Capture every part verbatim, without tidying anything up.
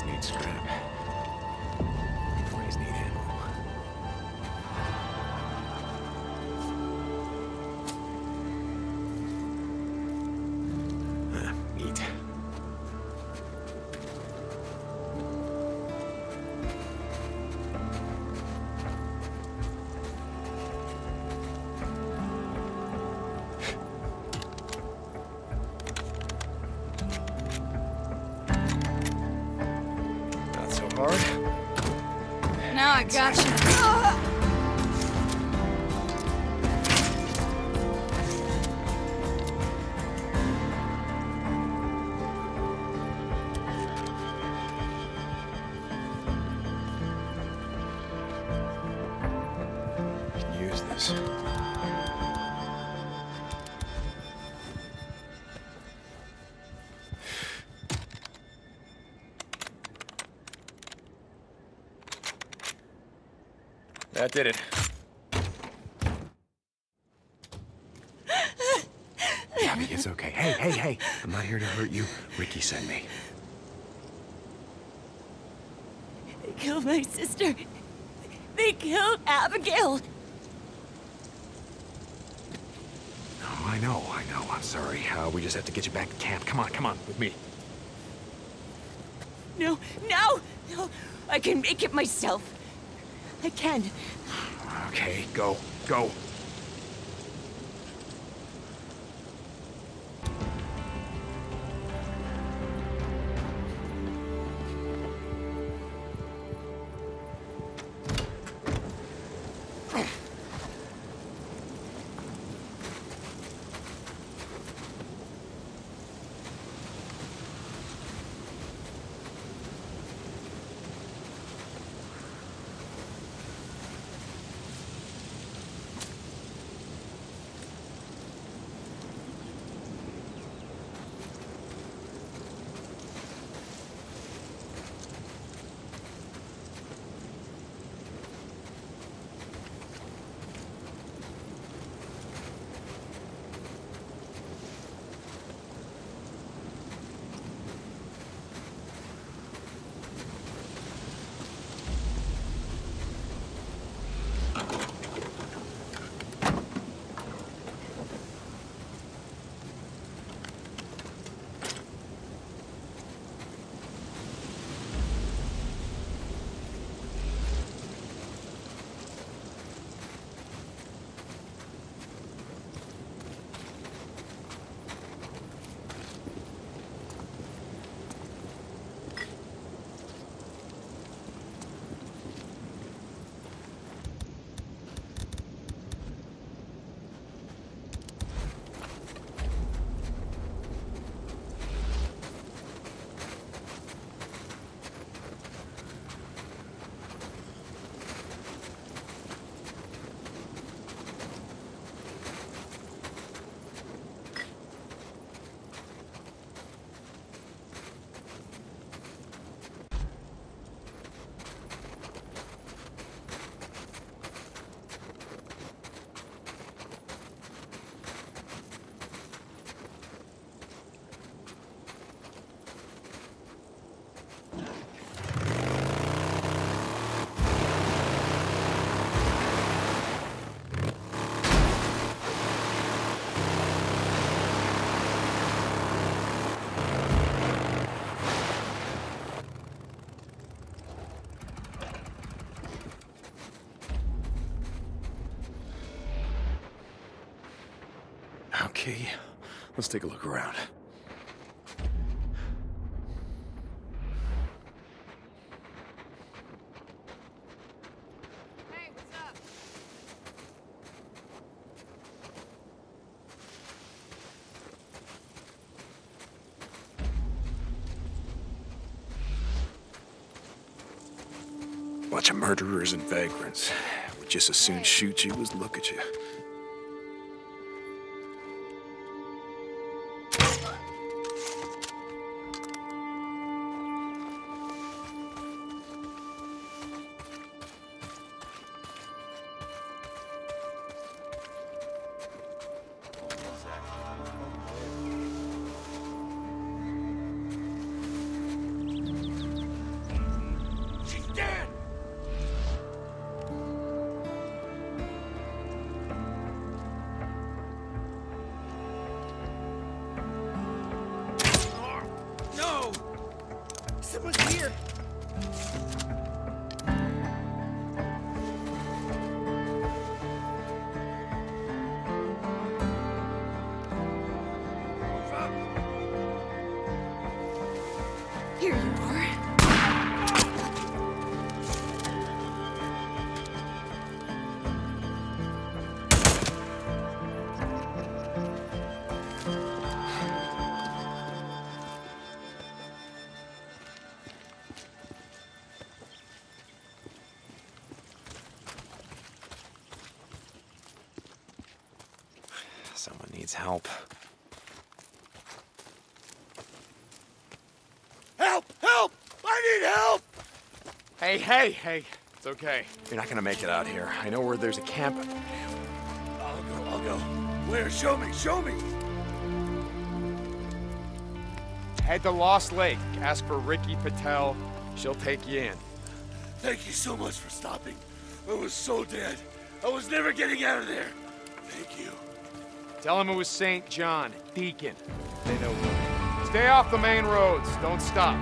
just need scrap. Always need ammo. Ah, neat. Now I got you. Ah! I can use this. That did it. Abby, it's okay. Hey, hey, hey. I'm not here to hurt you. Ricky sent me. They killed my sister. They killed Abigail. Oh, I know, I know. I'm sorry. Uh, we just have to get you back to camp. Come on, come on, with me. No, no, no. I can make it myself. I can. Okay, go, go. Okay, let's take a look around. Hey, what's up? Bunch of murderers and vagrants. Would just as soon shoot you as look at you. Someone's here! Here you are. Someone needs help. Help! Help! I need help! Hey, hey, hey. It's okay. You're not gonna make it out here. I know where there's a camp. I'll go, I'll go. Where? Show me, show me! Head to Lost Lake. Ask for Ricky Patel. She'll take you in. Thank you so much for stopping. I was so dead. I was never getting out of there. Thank you. Tell him it was Saint John, Deacon. They know. Stay off the main roads. Don't stop.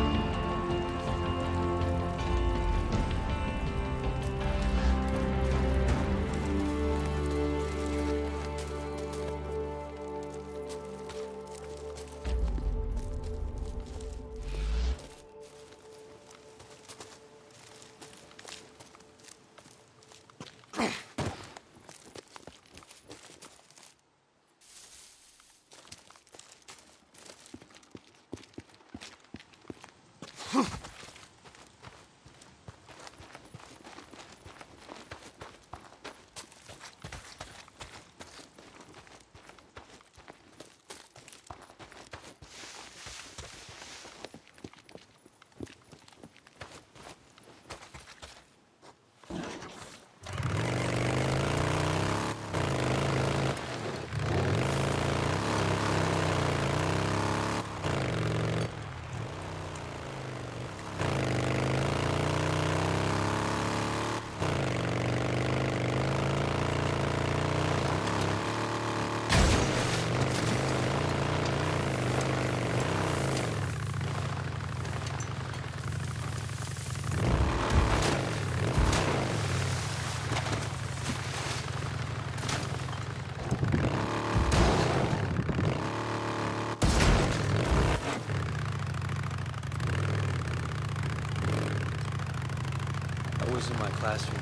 I was in my classroom.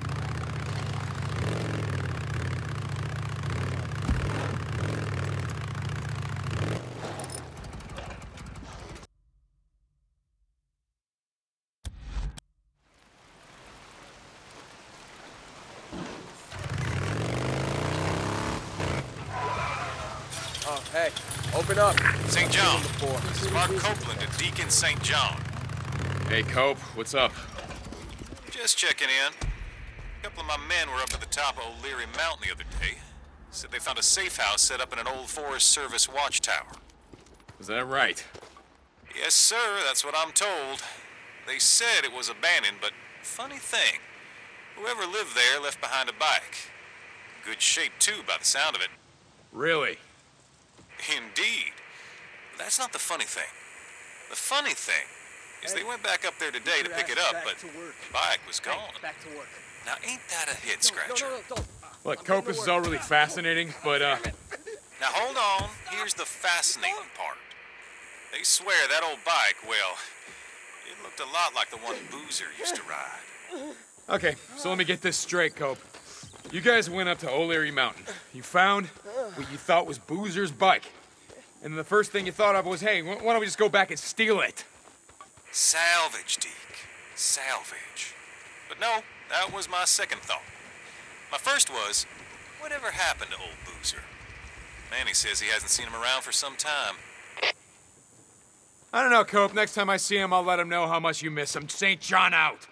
Oh, hey, open up. Saint John. This is Mark Copeland at Deacon Saint John. Hey, Cope, what's up? Just checking in. A couple of my men were up at the top of O'Leary Mountain the other day. Said they found a safe house set up in an old Forest Service watchtower. Is that right? Yes, sir, that's what I'm told. They said it was abandoned, but funny thing, whoever lived there left behind a bike. Good shape, too, by the sound of it. Really? Indeed. But that's not the funny thing. The funny thing is they went back up there today to pick it up, but the bike was gone. Back to work. Now, ain't that a head scratcher? No, no, no, don't. Look, Cope, this is all really fascinating, but, uh... Now, hold on. Here's the fascinating part. They swear that old bike, well, it looked a lot like the one Boozer used to ride. Okay, so let me get this straight, Cope. You guys went up to O'Leary Mountain. You found what you thought was Boozer's bike. And then the first thing you thought of was, hey, why don't we just go back and steal it? Salvage, Deke. Salvage. But no, that was my second thought. My first was, whatever happened to old Boozer? Manny says he hasn't seen him around for some time. I don't know, Cope. Next time I see him, I'll let him know how much you miss him. Saint John out.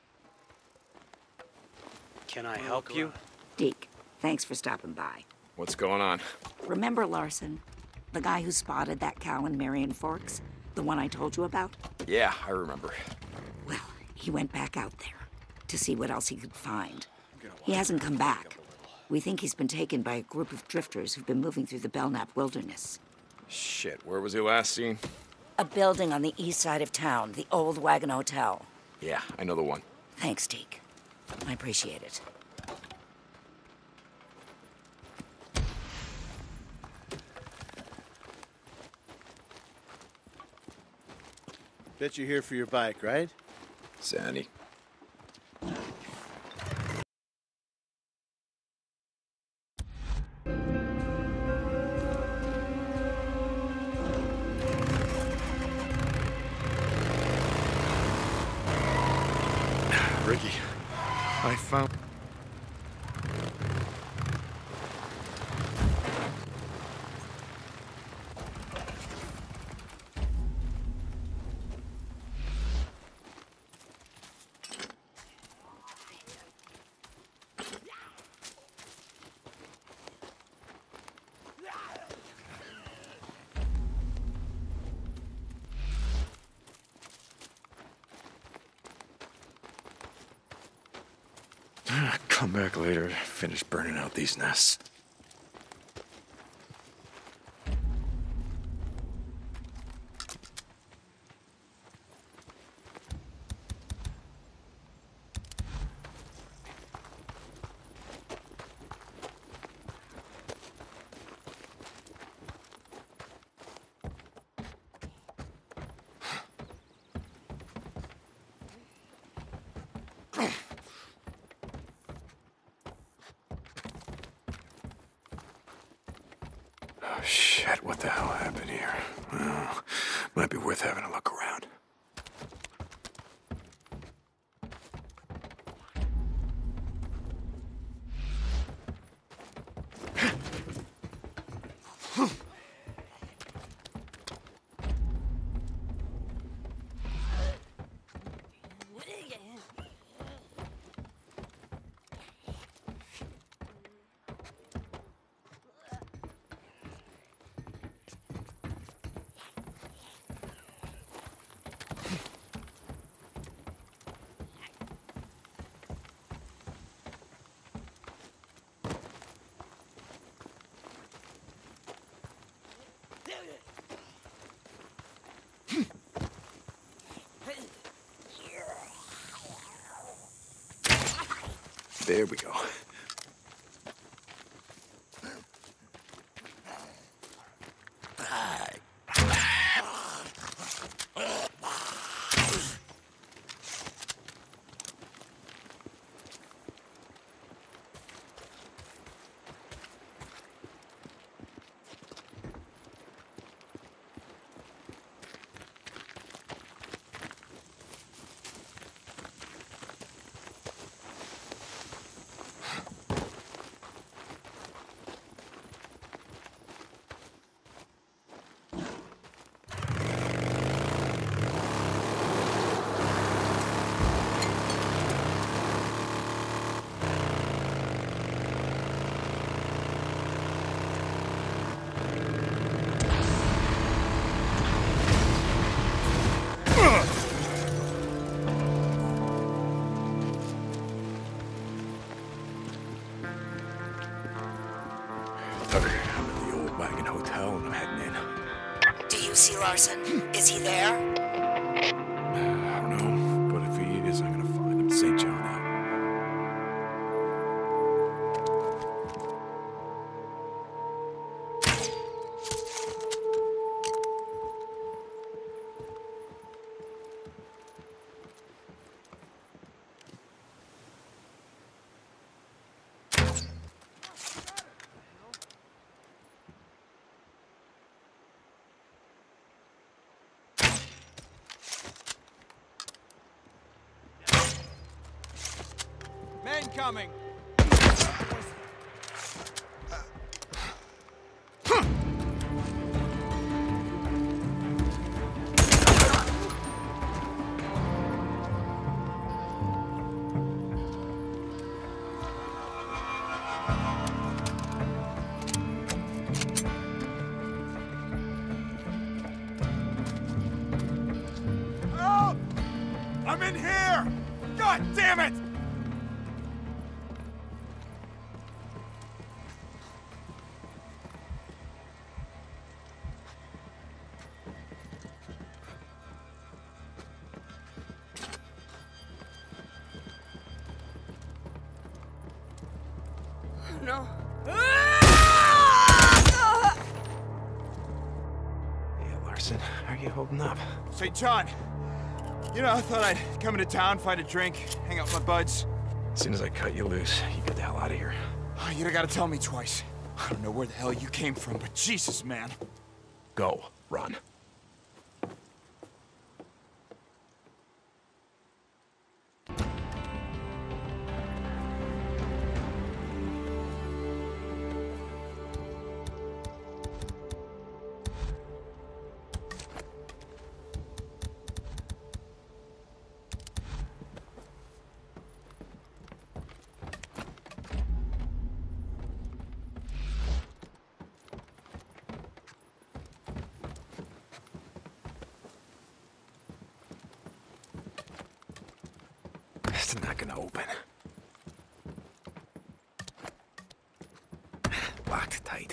Can I help you? Deke, thanks for stopping by. What's going on? Remember Larson? The guy who spotted that cow in Marion Forks? The one I told you about? Yeah, I remember. Well, he went back out there to see what else he could find. He hasn't come back. We think he's been taken by a group of drifters who've been moving through the Belknap wilderness. Shit, where was he last seen? A building on the east side of town, the old Wagon Hotel. Yeah, I know the one. Thanks, Deke. I appreciate it. Bet you're here for your bike, right? Sandy. Ricky, I found... Come back later, finish burning out these nests. Oh, shit, what the hell happened here? Well, might be worth having a look around. There we go. Tucker, I'm at the old Wagon Hotel and I'm heading in. Do you see Larson? Is he there? I don't know, but if he is, I'm gonna find him at Saint John now. Men coming! Help! I'm in here! God damn it! No. Yeah, Larson, how are you holding up? Say, John, you know, I thought I'd come into town, find a drink, hang out with my buds. As soon as I cut you loose, you get the hell out of here. Oh, you don't gotta tell me twice. I don't know where the hell you came from, but Jesus, man. Go. Run. It's not gonna open. Locked tight.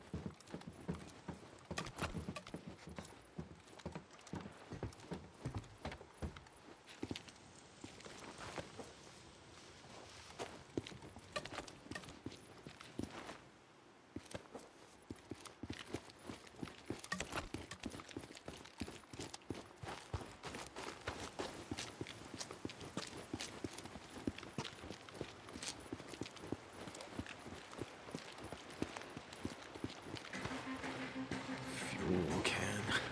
Fuel can.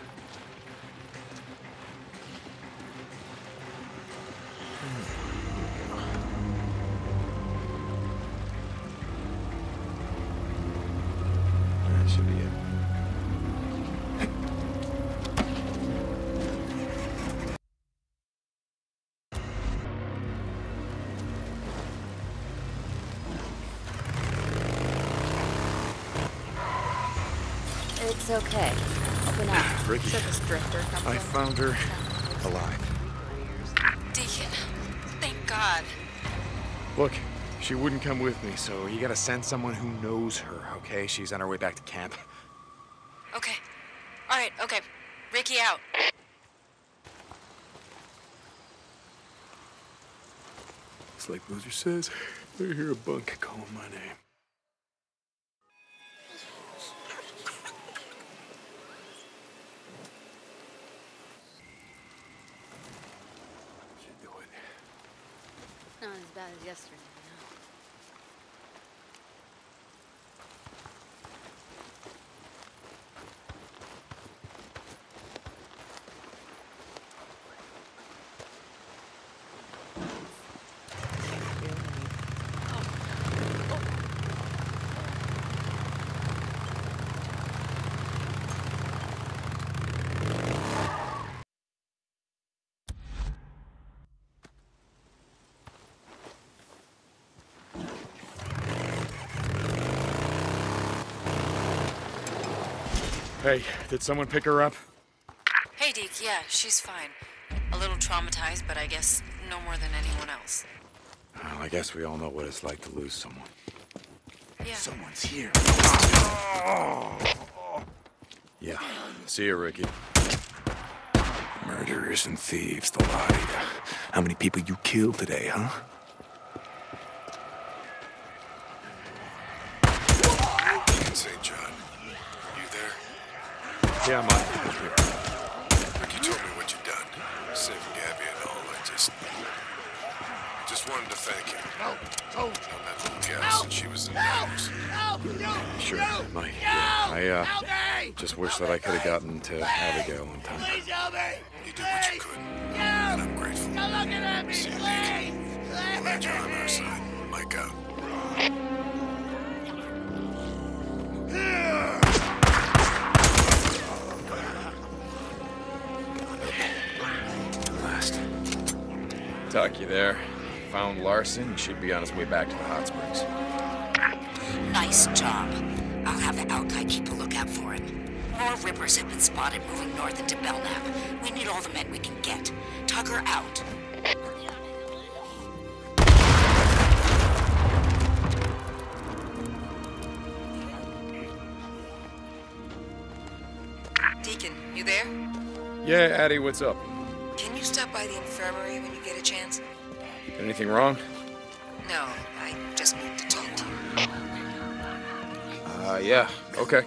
That should be it. It's okay. Open up. Ricky, So this drifter comes I in. found her alive. Deacon, thank God. Look, she wouldn't come with me, so you gotta send someone who knows her, okay? She's on her way back to camp. Okay. All right, okay. Ricky out. It's like Boozer says, I hear a bunk calling my name. Should do it. Not as bad as yesterday, no. Hey, did someone pick her up? Hey, Deke, yeah, she's fine. A little traumatized, but I guess no more than anyone else. Well, I guess we all know what it's like to lose someone. Yeah. Someone's here. Yeah. See you, Ricky. Murderers and thieves, the lot of you. How many people you killed today, huh? Saint John, you there? Yeah, I'm on here. Ricky told me what you'd done. Saving Gabby and all. I just... Just wanted to thank you. On that little gal since she was in Dallas. Sure, Mike. Yeah, I, uh, just wish that I could have gotten to Abigail in time. You did what you could. And I'm grateful. See you, Deke. Glad you're on our side. Mike out. Last. Tuck, you there? Found Larson. He should be on his way back to the hot springs. Nice job. I'll have the Alki keep a lookout for him. More Rippers have been spotted moving north into Belknap. We need all the men we can get. Tugger out. Deacon, you there? Yeah, Addie, what's up? Can you stop by the infirmary when you get a chance? Anything wrong? No, I just need to talk to you. Uh, yeah, okay.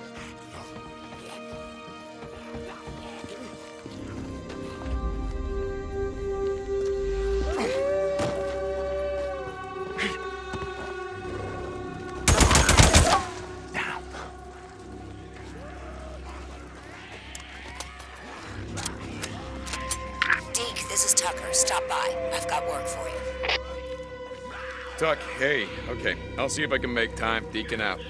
Deke, this is Tucker. Stop by. I've got work for you. Tuck, hey, okay. I'll see if I can make time. Deacon out.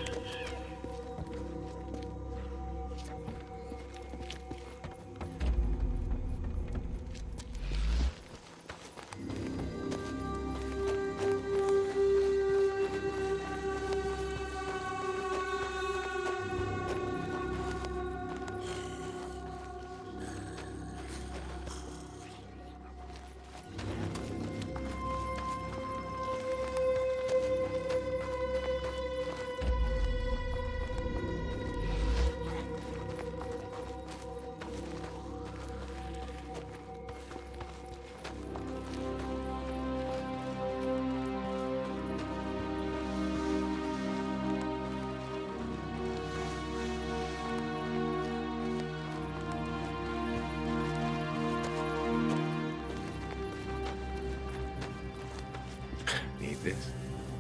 Need this.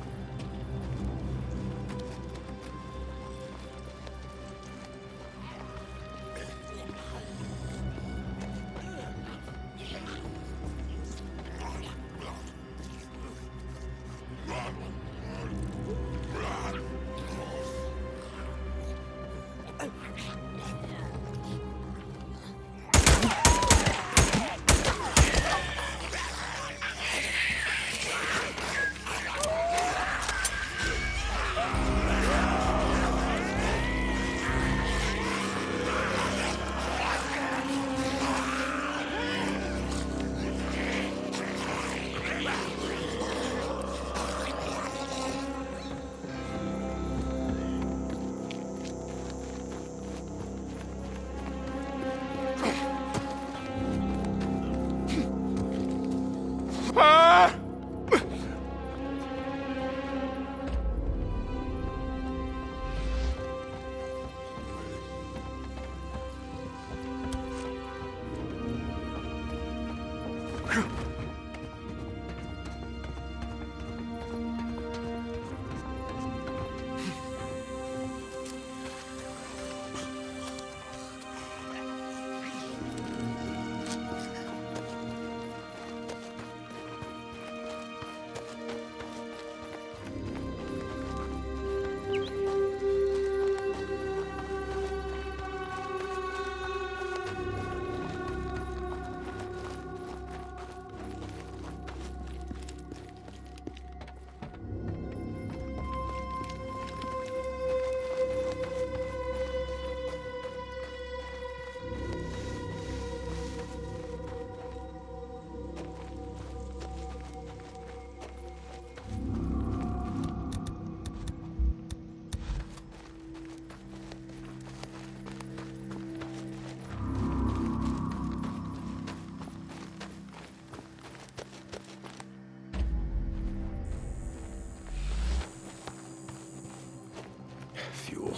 Fuel.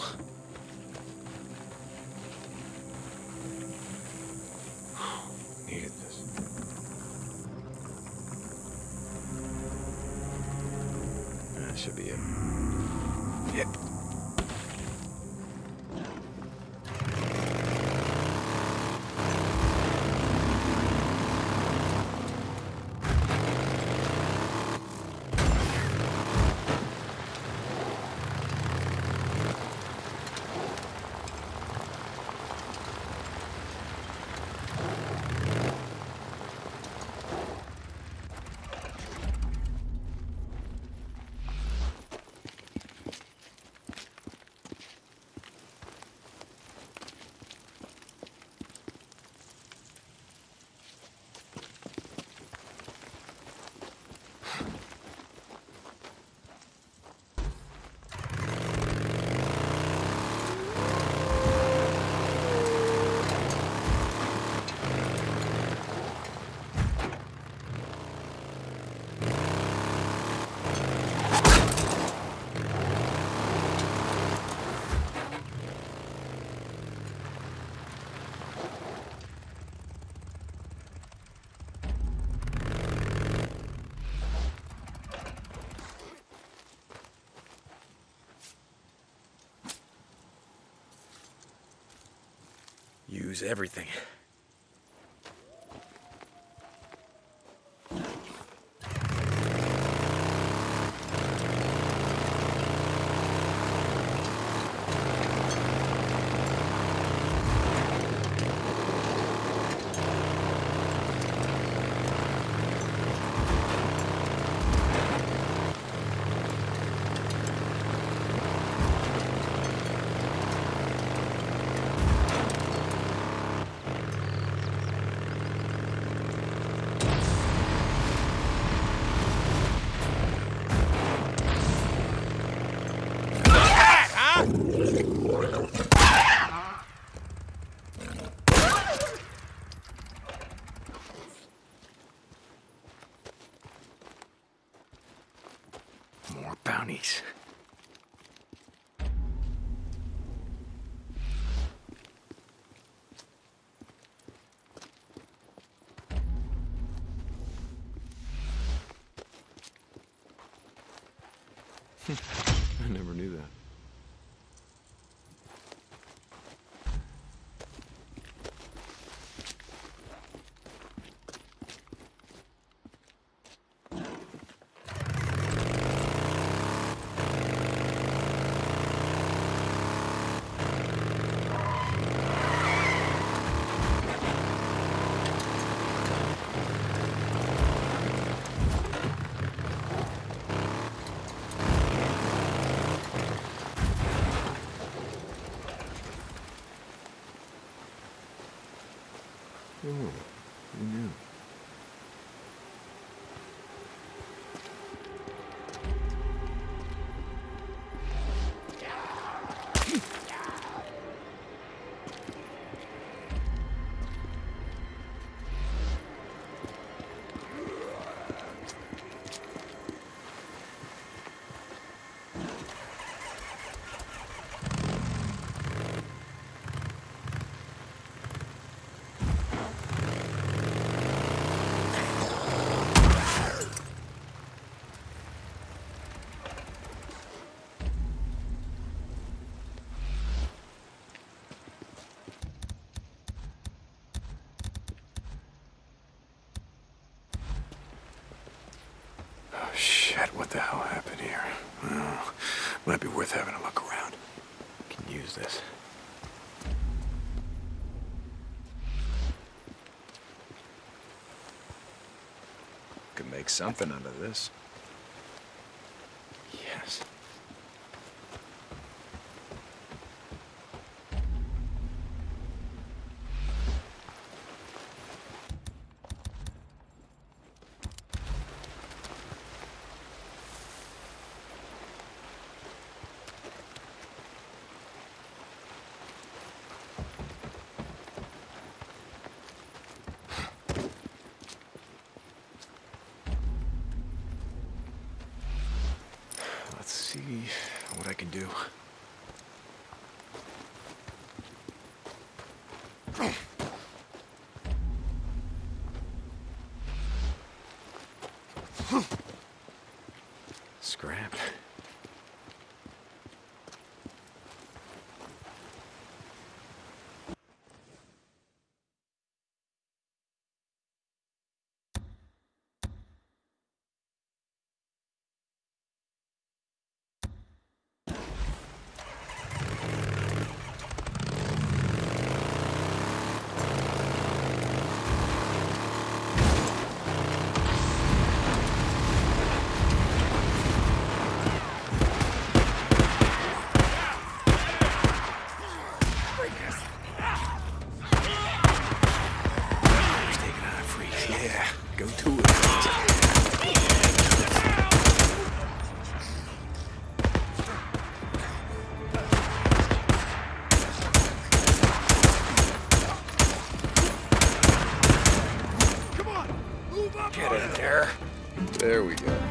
Needed this. That should be it. Yep. lose everything. More bounties. I never knew that. Oh, who knew? Shit, what the hell happened here? Well, might be worth having a look around. Can use this. Could make something out of this. Yes. Let's see what I can do. Scrap. Go to it. Come on, move up. Get in there. There we go.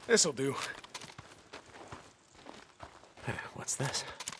This'll do. What's this?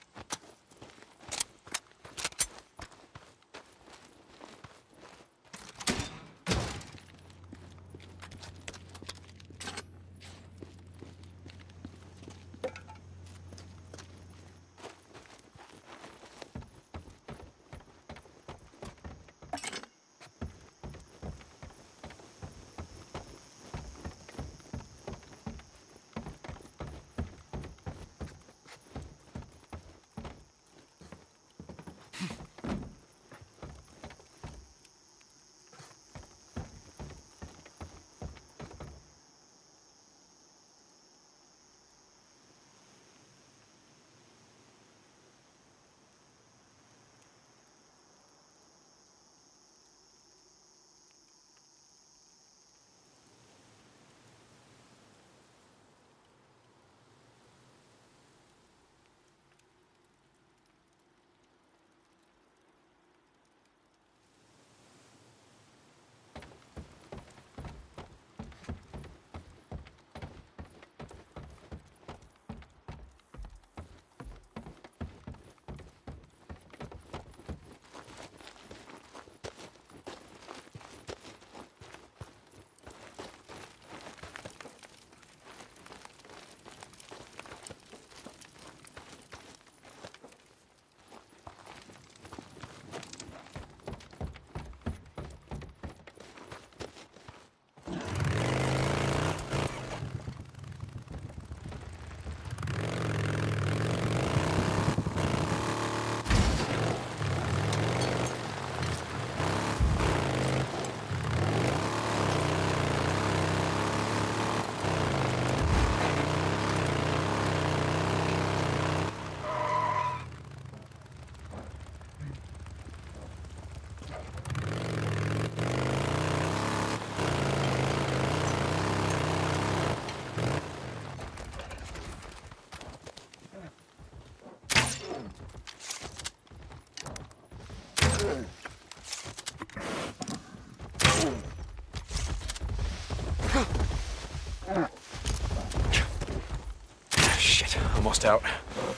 Shit, almost out.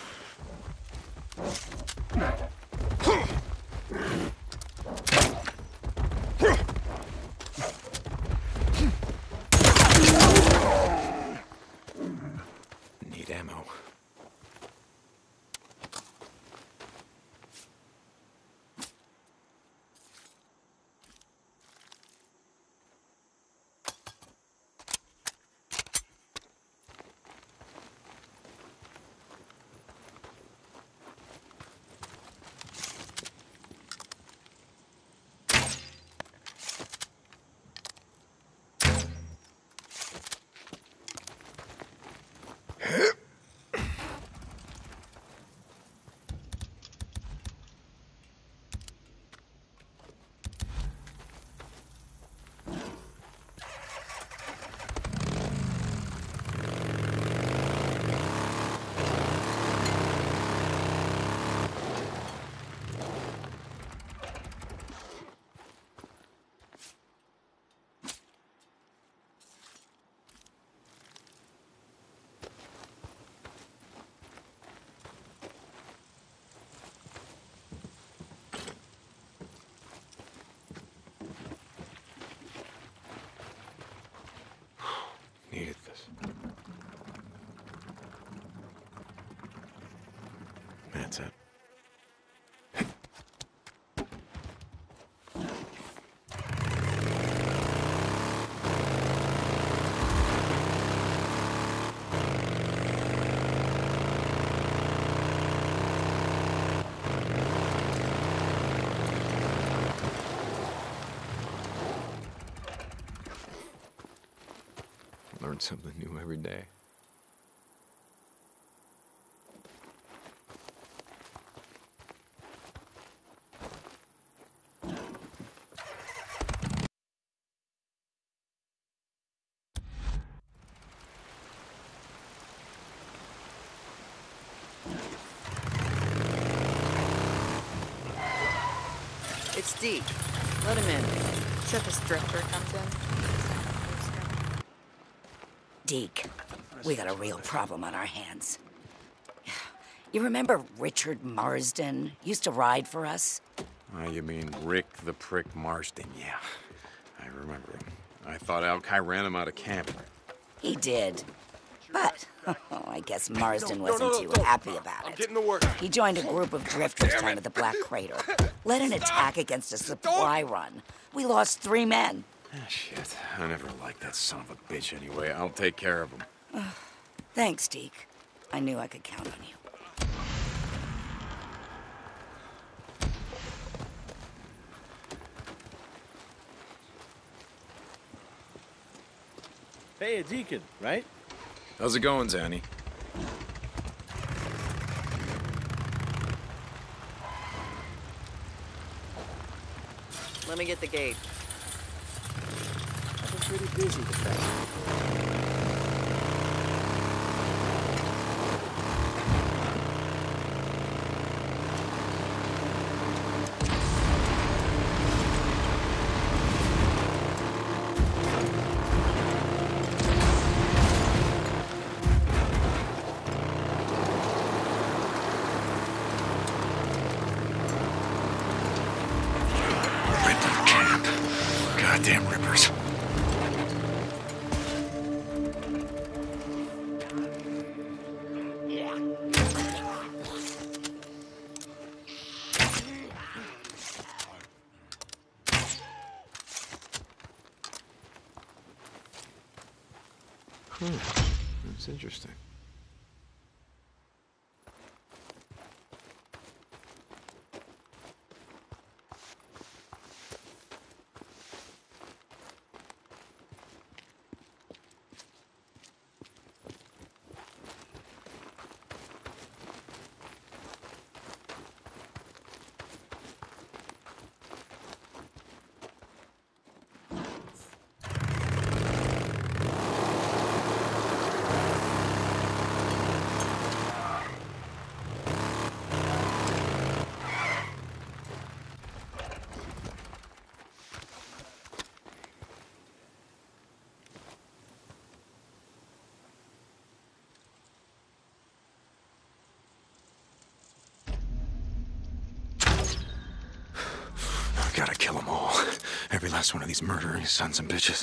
Need ammo. Needed this. That's it. Learn something new every day. It's Deke. Let him in. Except this drifter comes in. Deke, we got a real problem on our hands. You remember Richard Marsden? Used to ride for us? Oh, you mean Rick the Prick Marsden? Yeah, I remember him. I thought Al-Kai ran him out of camp. He did. But, oh, I guess Marsden No, no, wasn't no, too no. happy about I'm it. getting to work. He joined a group of drifters down at the Black Crater. Led an attack against a supply run. We lost three men. Ah, shit. I never liked that son of a bitch anyway. I'll take care of him. Thanks, Deke. I knew I could count on you. Hey, a Deacon, right? How's it going, Zanny? Let me get the gate. I've been pretty busy this past Goddamn Rippers. Hmm, that's interesting. Gotta kill them all. Every last one of these murdering sons and bitches.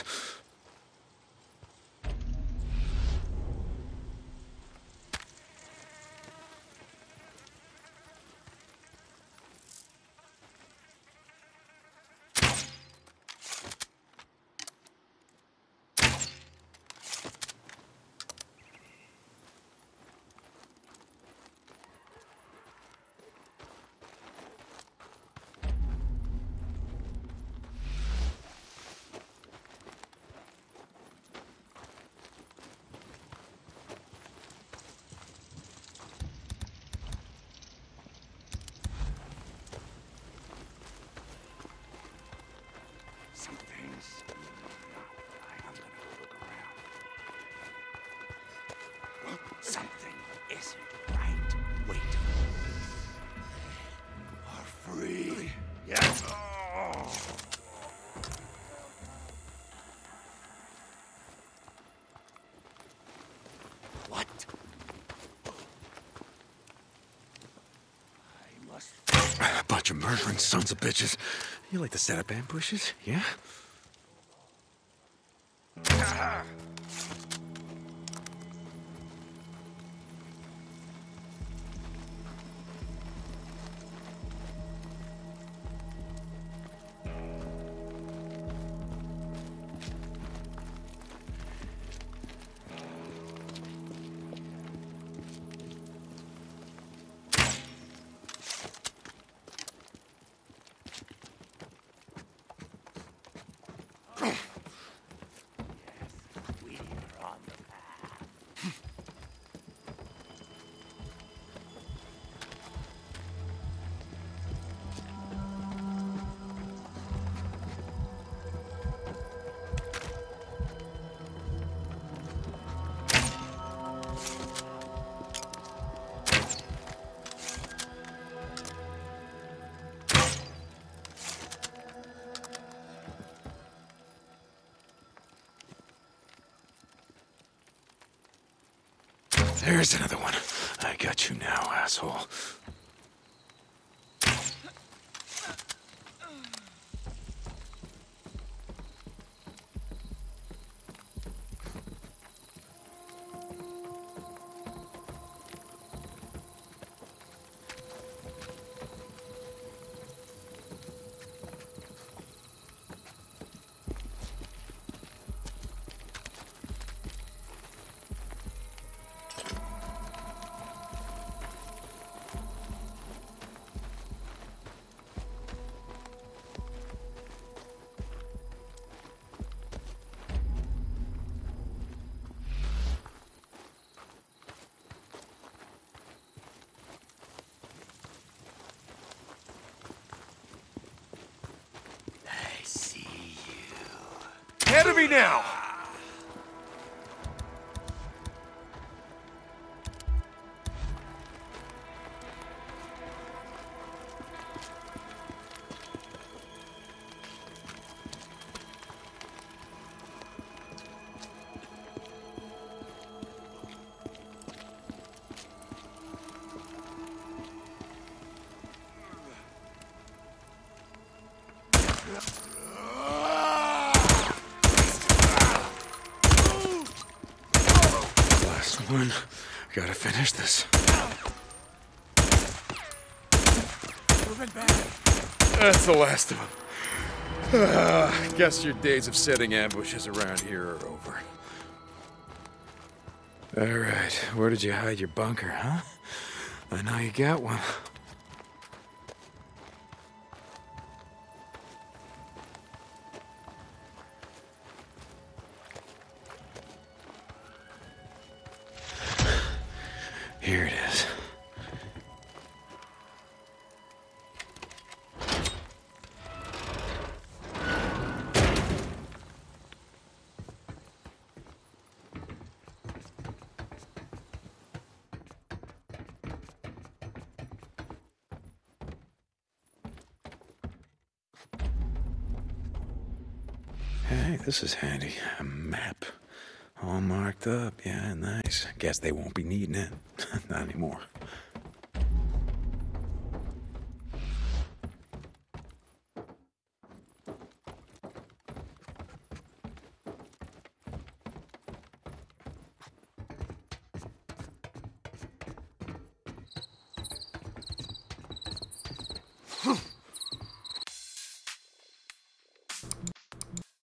Something isn't right. Wait. You are free. Yes. Oh. What? I must. A bunch of murdering sons of bitches. You like to set up ambushes, yeah? Ah. There's another one. I got you now, asshole. Ahead of me now! One. Gotta finish this. That's the last of them. Uh, guess your days of setting ambushes around here are over. All right, where did you hide your bunker, huh? I know you got one. Here it is. Hey, this is handy. A map. All marked up. Yeah, nice. Guess they won't be needing it. Not anymore.